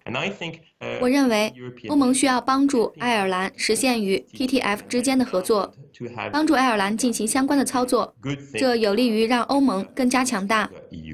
我认为欧盟需要帮助爱尔兰实现与 TTF 之间的合作，帮助爱尔兰进行相关的操作，这有利于让欧盟更加强大。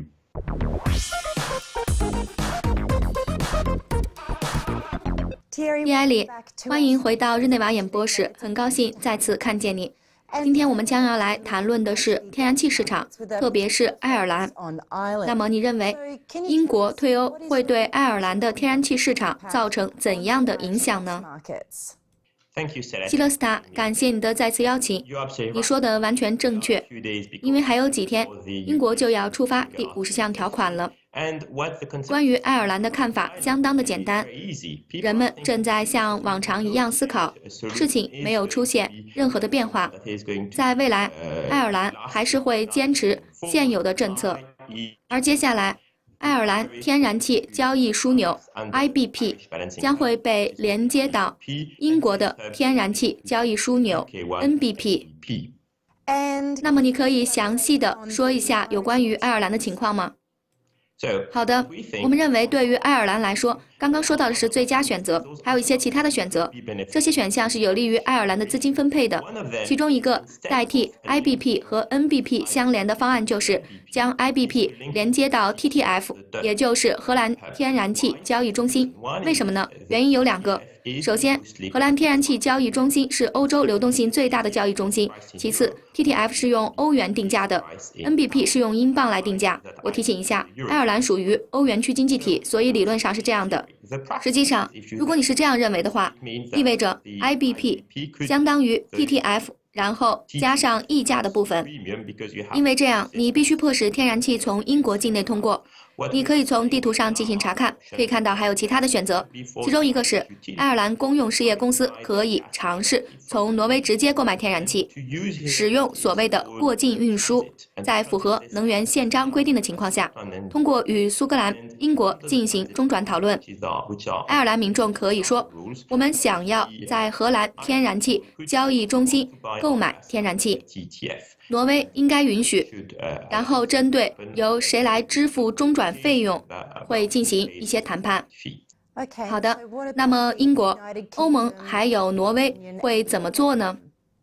蒂埃里，欢迎回到日内瓦演播室，很高兴再次看见你。今天我们将要来谈论的是天然气市场，特别是爱尔兰。那么你认为英国退欧会对爱尔兰的天然气市场造成怎样的影响呢？希勒斯塔，感谢你的再次邀请。你说的完全正确，因为还有几天，英国就要触发第50项条款了。关于爱尔兰的看法相当的简单，人们正在像往常一样思考，事情没有出现任何的变化。在未来，爱尔兰还是会坚持现有的政策，而接下来，爱尔兰天然气交易枢纽 IBP 将会被连接到英国的天然气交易枢纽 NBP。那么你可以详细的说一下有关于爱尔兰的情况吗？好的，我们认为对于爱尔兰来说，刚刚说到的是最佳选择，还有一些其他的选择。这些选项是有利于爱尔兰的资金分配的。其中一个代替 IBP 和 NBP 相连的方案就是将 IBP 连接到 TTF， 也就是荷兰天然气交易中心。为什么呢？原因有2个。首先，荷兰天然气交易中心是欧洲流动性最大的交易中心。其次 ，TTF 是用欧元定价的 ，NBP 是用英镑来定价。我提醒一下，爱尔兰属于欧元区经济体，所以理论上是这样的。实际上，如果你是这样认为的话，意味着 IBP 相当于 TTF， 然后加上溢价的部分，因为这样你必须迫使天然气从英国境内通过。你可以从地图上进行查看，可以看到还有其他的选择，其中一个是爱尔兰公用事业公司可以尝试从挪威直接购买天然气，使用所谓的过境运输，在符合能源宪章规定的情况下，通过与苏格兰、英国进行中转讨论。爱尔兰民众可以说，我们想要在荷兰天然气交易中心购买天然气。挪威应该允许，然后针对由谁来支付中转费用，会进行一些谈判。好的，那么英国、欧盟还有挪威会怎么做呢？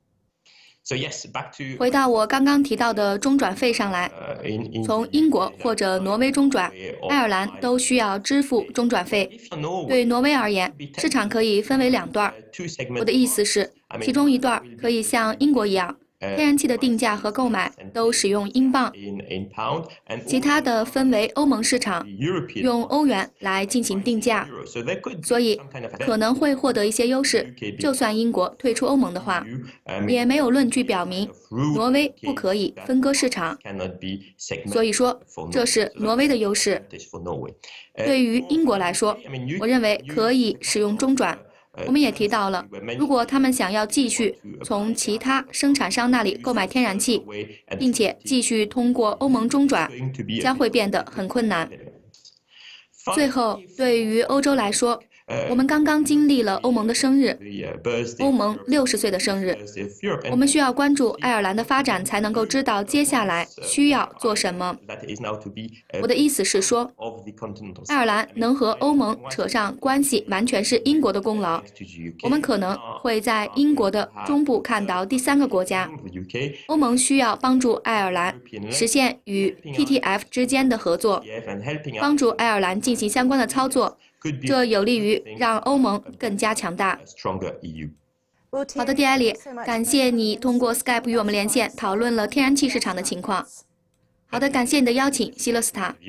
回到我刚刚提到的中转费上来，从英国或者挪威中转，爱尔兰都需要支付中转费。对挪威而言，市场可以分为2段。我的意思是，其中一段可以像英国一样，天然气的定价和购买都使用英镑，其他的分为欧盟市场，用欧元来进行定价，所以可能会获得一些优势。就算英国退出欧盟的话，也没有论据表明挪威不可以分割市场，所以说这是挪威的优势。对于英国来说，我认为可以使用中转。我们也提到了，如果他们想要继续从其他生产商那里购买天然气，并且继续通过欧盟中转，将会变得很困难。最后，对于欧洲来说，我们刚刚经历了欧盟的生日，欧盟60岁的生日。我们需要关注爱尔兰的发展，才能够知道接下来需要做什么。我的意思是说，爱尔兰能和欧盟扯上关系，完全是英国的功劳。我们可能会在英国的中部看到第3个国家。欧盟需要帮助爱尔兰实现与 TTF 之间的合作，帮助爱尔兰进行相关的操作。这有利于让欧盟更加强大。好的，蒂埃里，感谢你通过 Skype 与我们连线，讨论了天然气市场的情况。好的，感谢你的邀请，希勒斯塔。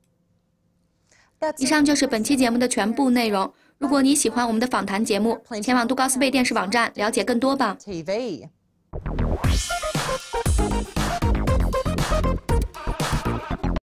以上就是本期节目的全部内容。如果你喜欢我们的访谈节目，前往杜高斯贝电视网站了解更多吧。